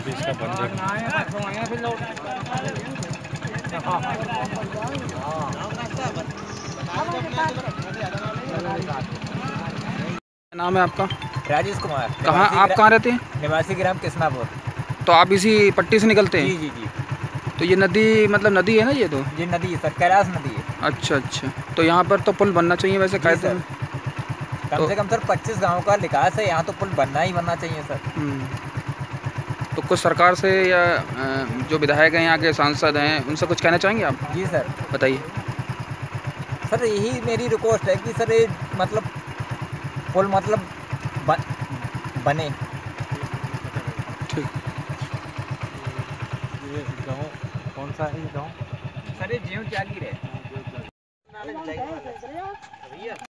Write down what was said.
भी इसका बंजर नाम है आपका? राजेश कुमार। कहाँ आप कहाँ रहते हैं? निवासी ग्राम कृष्णापुर। तो आप इसी पट्टी से निकलते हैं? जी जी जी। तो ये नदी मतलब नदी है ना ये तो? ये नदी है सर, कैलाश नदी है। अच्छा अच्छा। तो यहाँ पर तो पुल बनना चाहिए वैसे कायदे में। कम से कम सर 25 गाँव का विकास है, यहाँ तो पुल बनना ही बनना चाहिए सर। तो कुछ सरकार से या जो विधायक हैं यहाँ के सांसद हैं उनसे कुछ कहना चाहेंगे आप? जी सर। बताइए सर यही मेरी रिक्वेस्ट है कि सर ये मतलब पुल मतलब बने। ठीक। ये गाँव कौन सा है ये गाँव? सर ये जीव त्यागी रहे।